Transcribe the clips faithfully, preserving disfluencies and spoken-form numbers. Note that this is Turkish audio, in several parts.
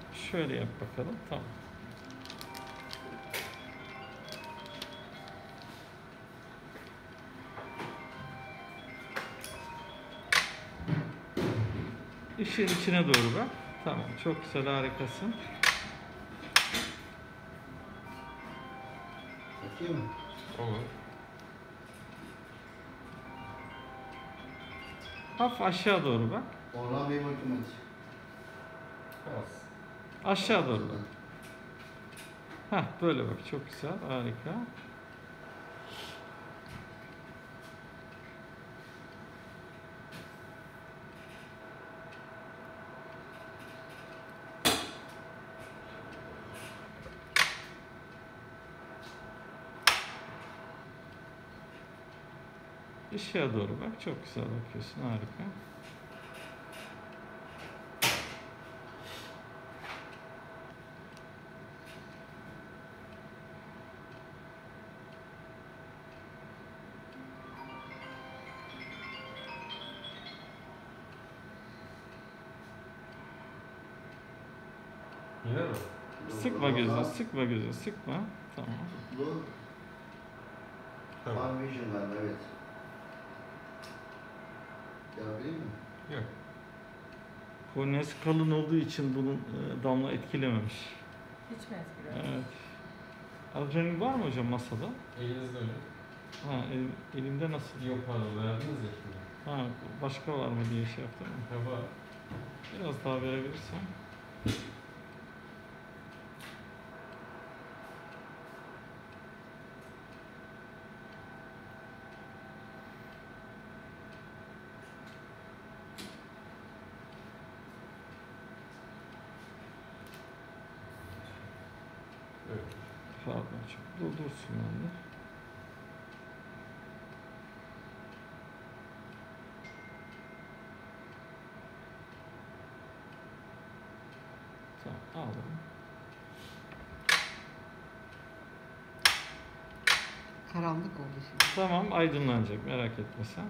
Şöyle yap bakalım. Tamam. İşin içine doğru bak. Tamam. Çok güzel, harikasın. Yapıyor mu? Olur. Hafif aşağı doğru bak. Orhan Bey bakım aç. Az. Aşağı doğru bak. Heh, böyle bak. Çok güzel. Harika. Işığa doğru bak. Çok güzel bakıyorsun. Harika. Yine mi? Sıkma gözünü, sıkma gözünü, sıkma. Tamam. Bu Tamam. Farm Vision galiba, evet. Gördün mü? Yok. Korneası kalın olduğu için bunun e, damla etkilememiş. Hiç mi etkilemiyor? Evet. Adrenalin var mı hocam masada? Elinizde öyle. Ha, el, elimde nasıl? Yok pardon, verdiniz ya şimdi. Ha, başka var mı diye şey yaptım. Ha var. Biraz daha verebilirsen. Evet. Pardon, çok doldursun yani. Tamam, aldım. Karanlık oldu şimdi. Tamam, aydınlanacak, merak etme sen.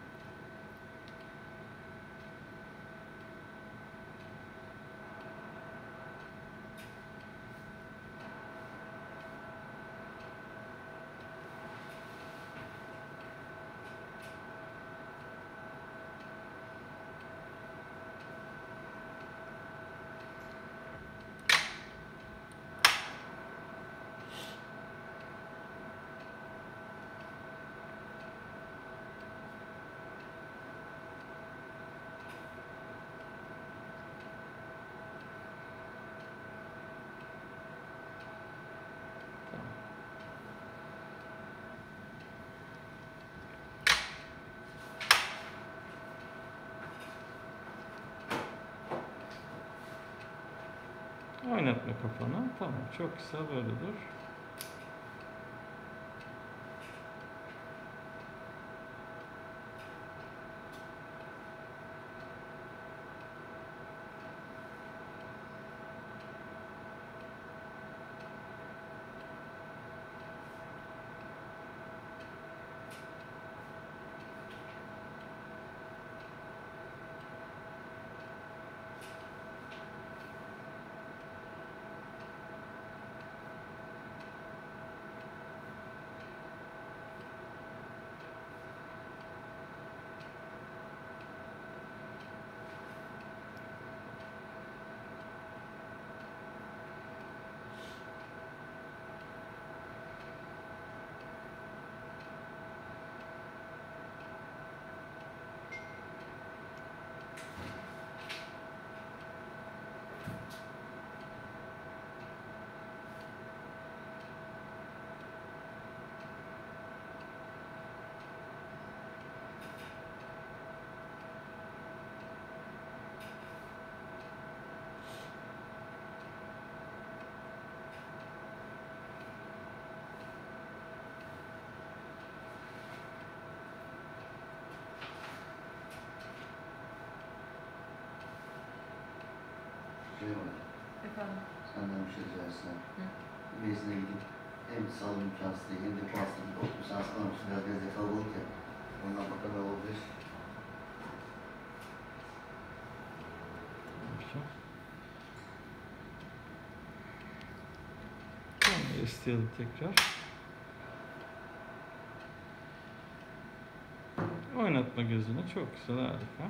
Oynatma kafanı. Tamam, çok güzel, böyle dur. Şey var. Efendim? Senden bir şey rica etsem. Hı. Bezine gidip hem salon imkansızlığı hem de pasta bir okul şanslı olmuş. Biraz bezde kalabalık ya. Ondan bakalım olabilir. ıslayalım tekrar. Oynatma gözünü. Çok güzel, harika.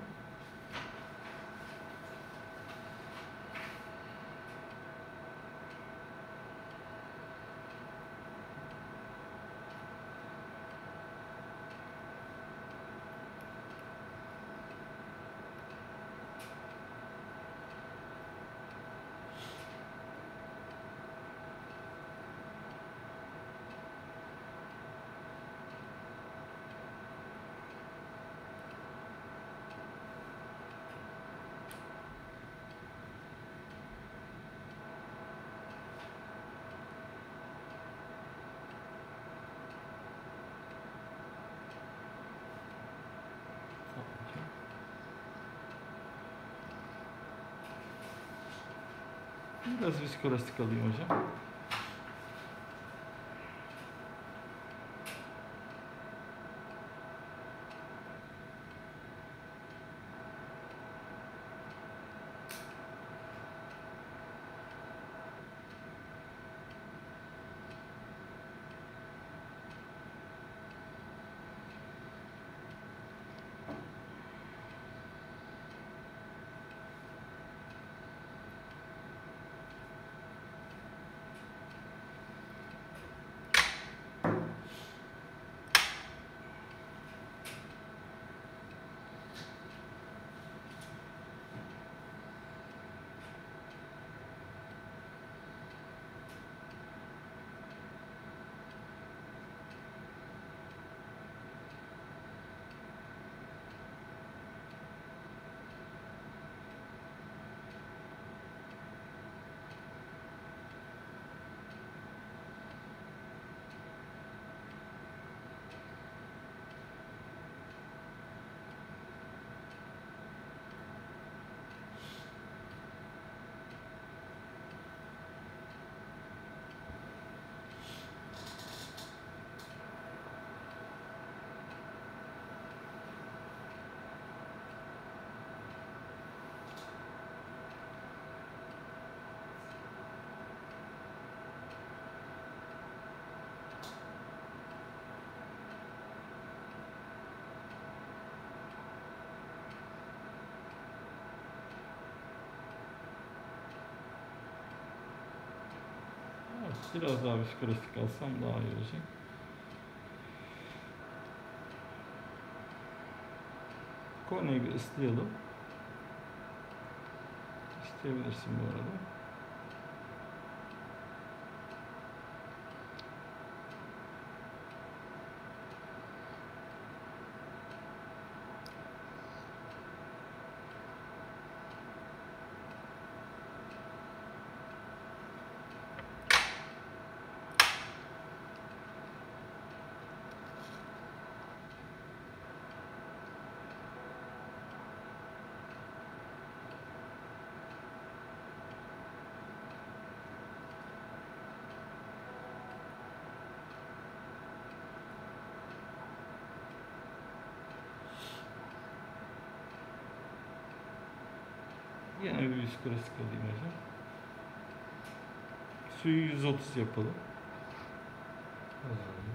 Biraz viskolastik alayım hocam. Biraz daha viskolastik alsam daha iyi olacak. Korneyi bir ıslayalım. İsteyebilirsin bu arada. Yine bir viskolastik alayım hocam. Suyu yüz otuz yapalım. Hazırladım.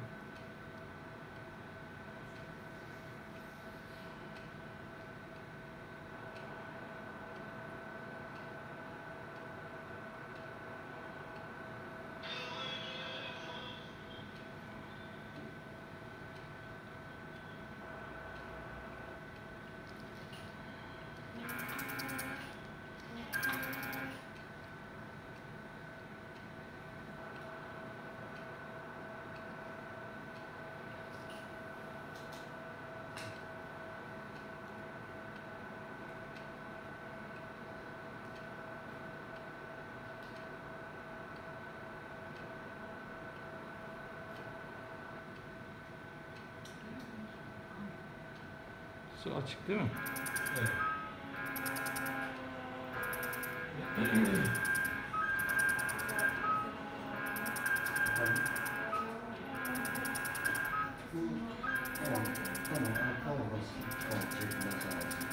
Su açık değil mi? Evet. Tamam, tamam, tamam, basit. Tamam, teşekkürler, sağ olasın.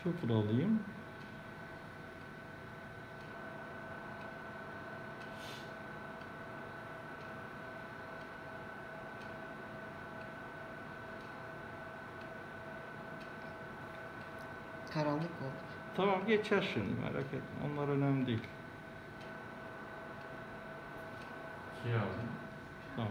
Sıfır alayım. Karanlık oldu. Tamam, geçer şimdi, merak etme. Onlar önemli değil. İkiye aldım. Tamam.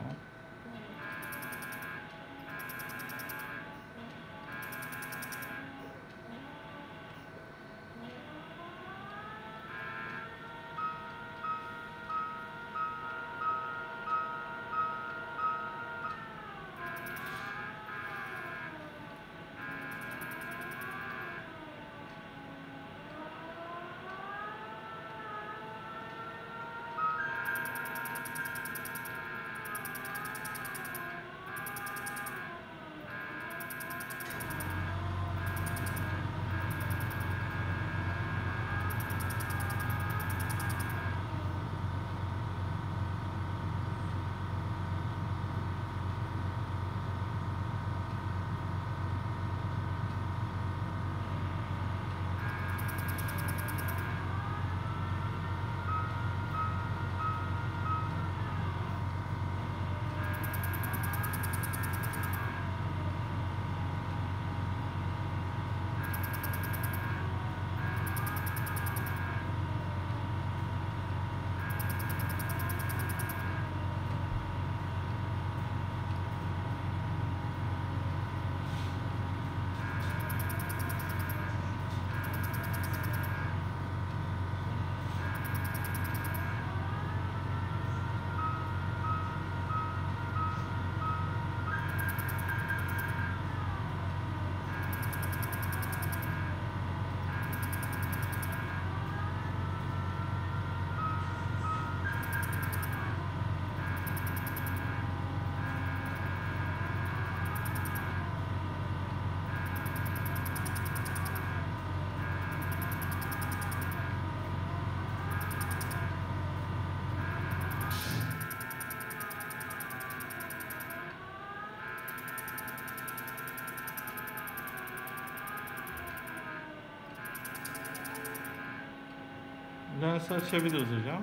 Lens açabiliriz hocam.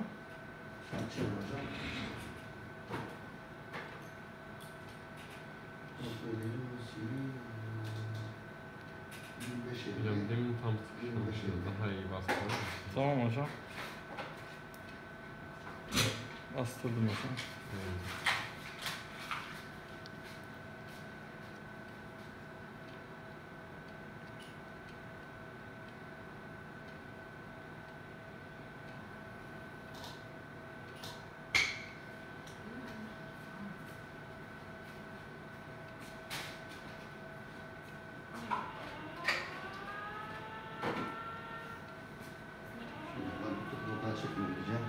Açayım hocam. yirmi beş Hocam elli. demin tam sıkışmamıştı. Daha iyi bastırdım. Tamam hocam. Bastırdım hocam. Evet. Şimdi ben tutup buradan çekmeyeceğim.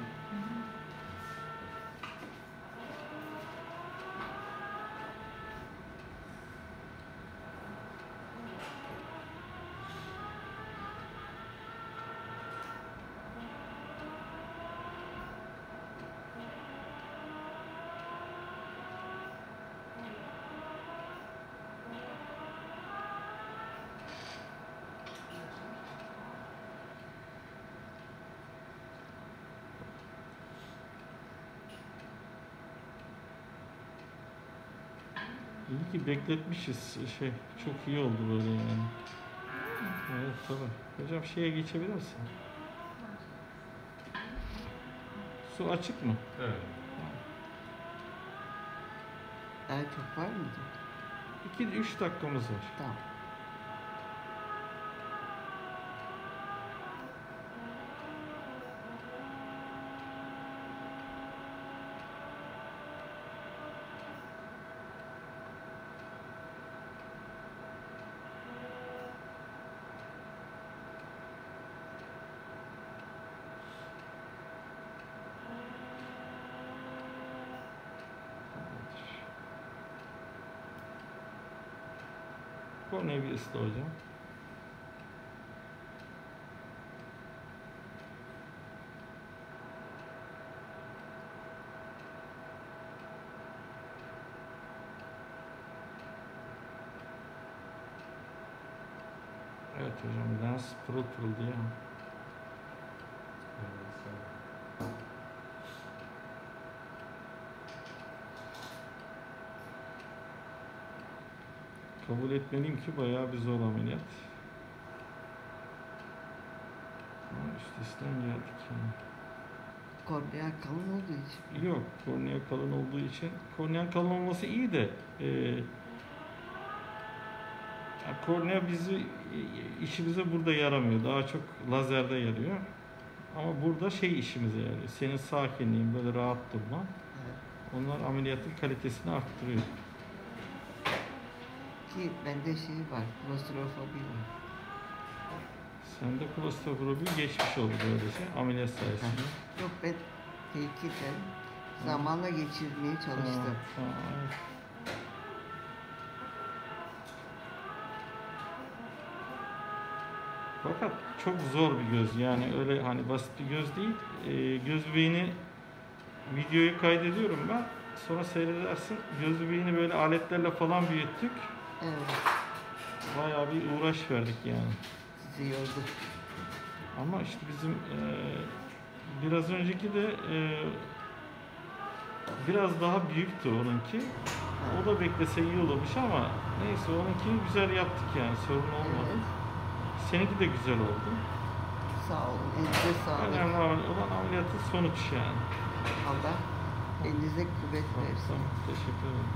İyi ki bekletmişiz. Şey, çok iyi oldu böyle yani. Evet, tabii. Hocam şeye geçebilirsin. Su açık mı? Evet. Daha çok var mıydı? iki üç dakikamız var. Tamam. Korneyi bir ısla hocam. Evet, hocam. Lens pırıl pırıl diye. Kabul etmeliyim ki bayağı bir zor ameliyat. Ama üstesinden geldik yani. Kornea kalın olduğu için. Yok, kornea kalın olduğu için. Kornea kalın olması iyi de e, ya kornea bizi işimize burada yaramıyor. Daha çok lazerde yarıyor. Ama burada şey işimize yarıyor. Senin sakinliğin, böyle rahat durman. Evet. Onlar ameliyatın kalitesini arttırıyor. Ki bende şey var, klostrofobi var. Sende klostrofobi geçmiş oldu böylece ameliyat sayesinde. Yok, ben tehkiken zamanla geçirmeye çalıştım. Ha, ha, evet. Fakat çok zor bir göz, yani öyle hani basit bir göz değil. Ee, göz bebeğini videoyu kaydediyorum ben. Sonra seyredersin. Göz bebeğini böyle aletlerle falan büyüttük. Evet, Bayağı bir uğraş verdik yani. sizi yordu. Ama işte bizim e, biraz önceki de e, biraz daha büyüktü onunki. O da beklese iyi olurmuş ama neyse onunkini güzel yaptık yani, sorun olmadı. Evet. Seninki de güzel oldu. Sağ olun, elinize sağlık. Önemli olan ameliyatın sonuç yani. Allah elinize kuvvet Tamam, versin. tamam, teşekkür ederim.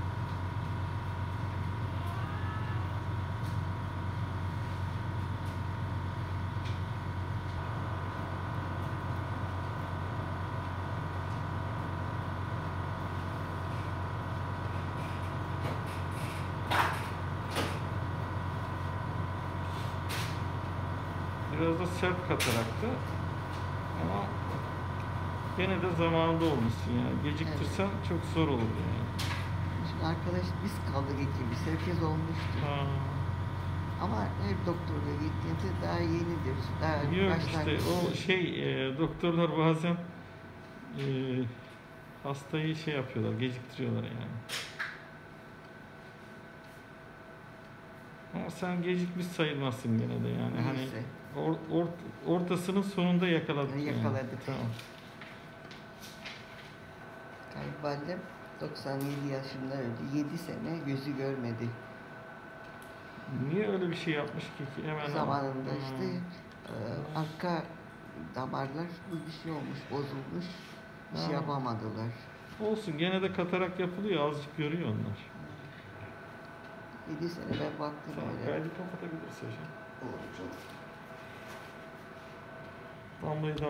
Biraz da sert kataraktı ama gene de zamanında olmuşsun yani. Geciktirsen çok zor olur yani. Şimdi arkadaş biz kaldık ikimiz, herkes olmuştu. Ha, Ama her doktorla gittiğimde daha yenidir, daha yok işte başlangıçtır. o şey e, doktorlar bazen e, hastayı şey yapıyorlar, geciktiriyorlar yani. Ama sen gecikmiş sayılmazsın gene de yani. Hani Neyse. or, or, ortasının sonunda yakaladık yani. Yakaladık. Tamam. Kayınvalidem doksan yedi yaşında öldü. yedi sene gözü görmedi. Niye öyle bir şey yapmış ki? ki hemen Zamanında Ha. işte e, arka damarlar bir şey olmuş, bozulmuş. Bir şey Ha. yapamadılar. Olsun, gene de katarak yapılıyor, azıcık görüyor onlar. yedi sene ben baktım Tamam, öyle. kaydı kapatabiliriz hocam. Olur canım. Damlayı da